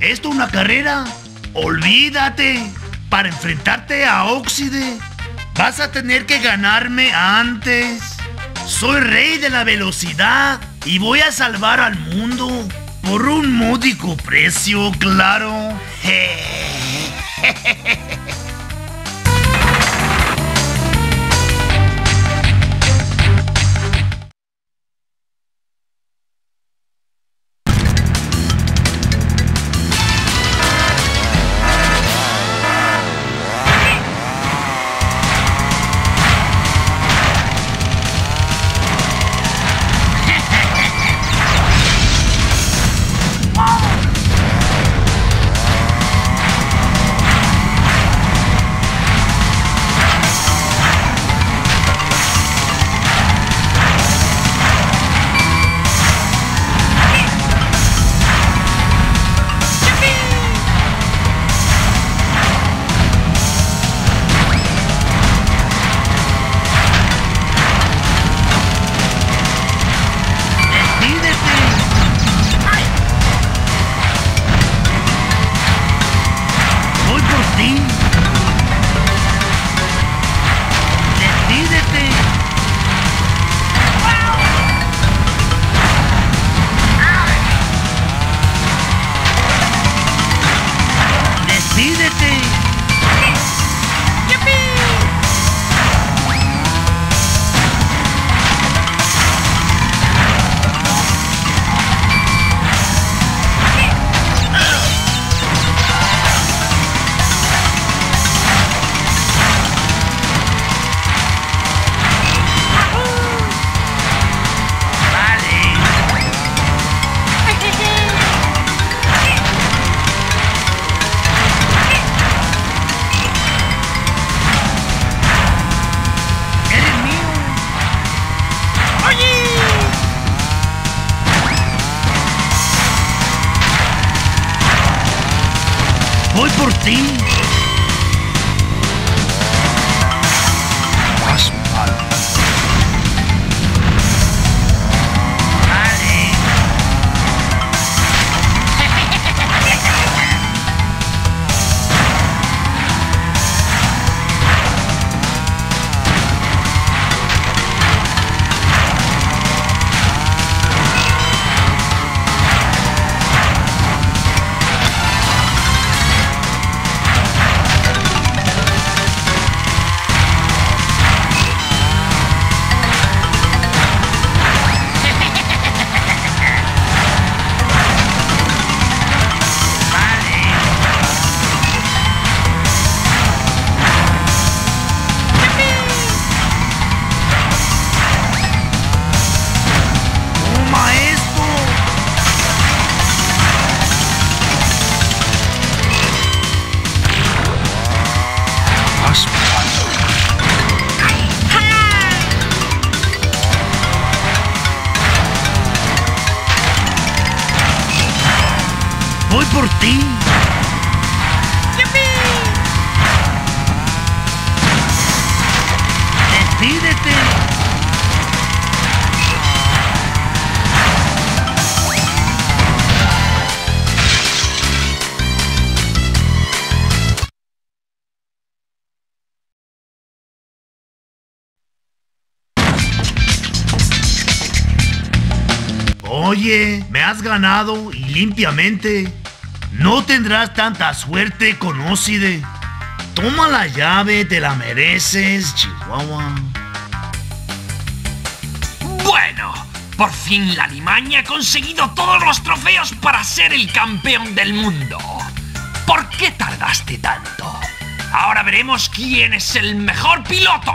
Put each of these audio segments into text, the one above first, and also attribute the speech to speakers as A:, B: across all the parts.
A: ¿Esto una carrera? Olvídate. Para enfrentarte a Óxide, vas a tener que ganarme antes. Soy rey de la velocidad y voy a salvar al mundo. Por un módico precio, claro. Voy por ti. Vas mal. Vale. Voy por ti. ¡Yupi! Decídete. Oye, me has ganado y limpiamente. No tendrás tanta suerte con Óxide. Toma la llave, te la mereces, Chihuahua.
B: Bueno, por fin la Alimaña ha conseguido todos los trofeos para ser el campeón del mundo. ¿Por qué tardaste tanto? Ahora veremos quién es el mejor piloto.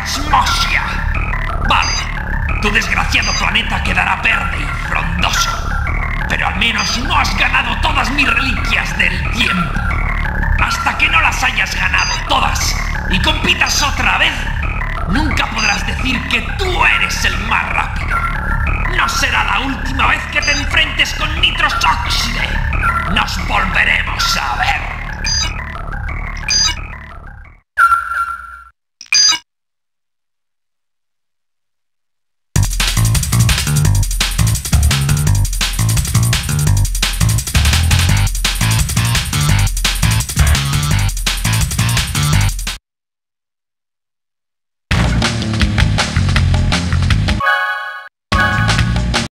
B: Transmosia. Vale, tu desgraciado planeta quedará verde y frondoso. Pero al menos no has ganado todas mis reliquias del tiempo. Hasta que no las hayas ganado todas y compitas otra vez, nunca podrás decir que tú eres el más rápido. No será la última vez que te enfrentes con Nitrox Oxide. Nos volveremos a ver.